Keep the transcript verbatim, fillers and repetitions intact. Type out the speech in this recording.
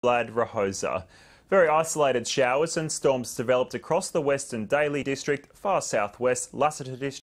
Lad Rahosa. Very isolated showers and storms developed across the Western Daly District, far southwest Lassiter District.